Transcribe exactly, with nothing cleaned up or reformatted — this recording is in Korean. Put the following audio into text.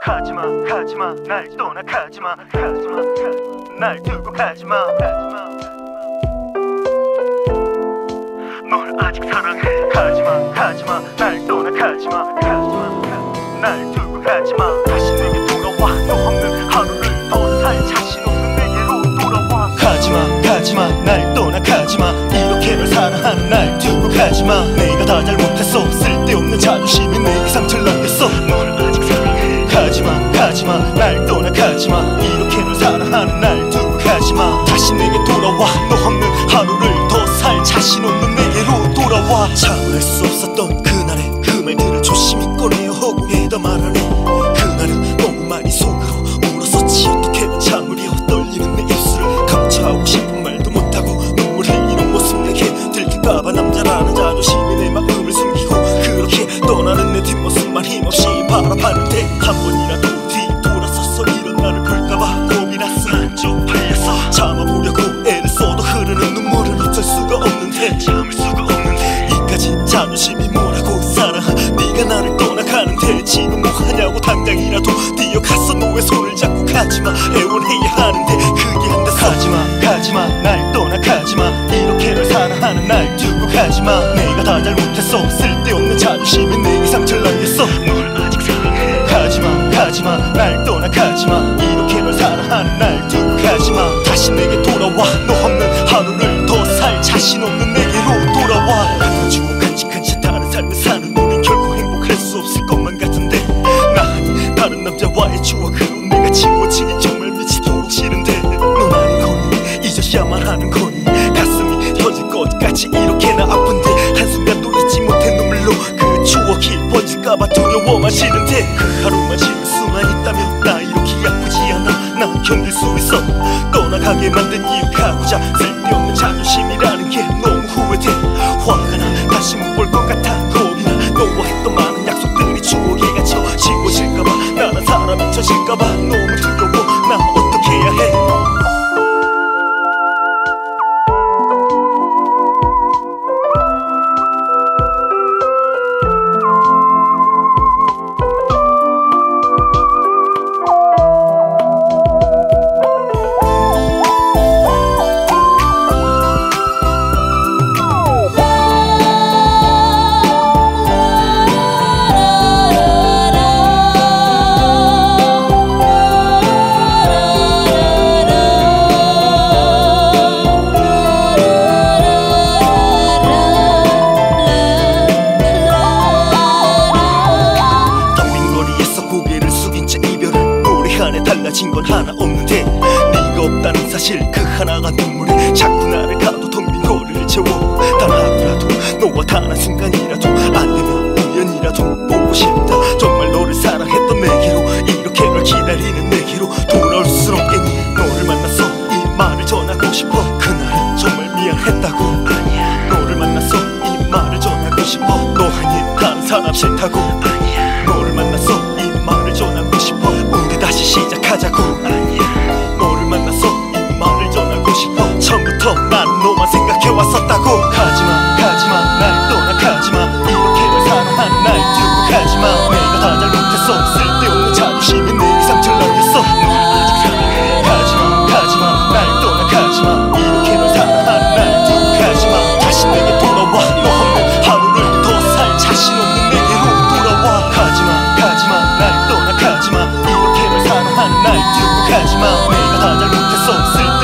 가지마 가지마 날 떠나 가지마 가지마 날 두고 가지마 널 아직 사랑해 가지마 가지마 날 떠나 가지마 가지마 날 두고 가지마 다시 내게 돌아와 너 없는 하루를 더 살 자신 없는 내게로 돌아와 가지마 가지마 날 떠나 가지마 이렇게 널 사랑하는 날 두고 가지마 내가 다 잘못했어 쓸데없는 자존심이 내게 상처를 남겼어 널 아직 사랑해 가지마 가지마 날 떠나 가지마 이렇게 널 사랑하는 날 두고 가지마 다시 내게 돌아와 너 없는 하루를 더 살 자신 없는 내게로 돌아와 참을 수 없었던 그날의 그 말들을 조심히 꺼내어 허구에다 말하네 그날은 너무 많이 속으로 울었었지 어떻게 참으려 떨리는 내 입술을 감춰하고 싶은 말도 못하고 눈물 흘리는 모습 내게 들킬까봐 남자라는 자존심이 내 마음을 숨기고 그렇게 떠나는 내 뒷모습만 힘없이 바라봤는데 한 번이라도 뒤돌아서서 이런 나를 볼까봐 겁이 났어 한쪽 팔려서 참아보려고 애를 써도 흐르는 눈물은 어쩔 수가 없는데 참을 수가 없는데 이까지 자존심이 뭐라고 사랑한 네가 나를 떠나가는데 지금 뭐하냐고 당장이라도 뛰어가서 너의 손을 잡고 가지마 애원해야 하는데 그게 안 됐어 가지마 가지마 날 떠나가지마 이렇게 널 사랑하는 날 두고 가지마 내가 다 잘못했어 쓸데없는 자존심이 내게 상처를 남겼어 널 아직 사랑해 가지마 가지마 날 떠나가지마 이렇게 널 사랑하는 날 두고 가지마 다시 내게 돌아와 너 없는 하루를 더 살 자신 없는 내게로 돌아와 가지고 간직한채 다른 삶을 사는 우린 결코 행복할 수 없을 것만 같은데 나 아니 다른 남자와의 추억으로 내가 지워지기 정말 미치도록 싫은데 넌 아닌 거니 잊어야만 하는 거니 가슴이 터질 것같이 이렇게나 아픈데 한순간도 잊지 못해 눈물로 그 추억이 번질까봐 두려워만 싫은데 그 하루만 지울 수만 있다면 나 이렇게 아프지 않아 나 견딜 수 있어 떠나가게 만든 이유 가고자 쓸데없는 자존심이라는 게 너무 후회돼 화가 나 다시 못 볼 것 같아 겁이 나 너와 했던 많은 약속들이 추억에 갇혀 지워질까봐 나란 사람이 쳐질까봐 너무 두려워 나 어떻게 해야 해 달라진 건 하나 없는데 네가 없다는 사실 그 하나가 눈물에 자꾸 나를 가도 텅 빈 거리를 채워 단 하루라도 너와 단 한순간이라도 안 되면 우연이라도 보고 싶다 정말 너를 사랑했던 내게로 이렇게 널 기다리는 내게로 돌아올 순 없겠니 너를 만나서 이 말을 전하고 싶어 그날은 정말 미안했다고 아니야 너를 만나서 이 말을 전하고 싶어 너 아닌 다른 사람 싫다고 아니야 너를 만나서 이 말을 전하고 싶어 우리 다시 시작하자고 아니야 너를 만나서 이 말을 전하고 싶어 처음부터 난 너만 생각해왔었다고 가지마 가지마 날 떠나가지마 이렇게 널 사랑하는 날 두고 가지마 내가 다 잘못했어 쓸데없는 자존심이 내게 상처를 남겼어 널 아직 사랑해 가지마 가지마 날 떠나가지마 이렇게 널 사랑하는 날 두고 가지마 다시 내게 돌아와 너 없는 하루를 더 살 자신 없는 내게로 돌아와 가지마 가지마 날 떠나가지마 이렇게 널 사랑하는 날 두고 가지마 내가 다 잘못했어 쓸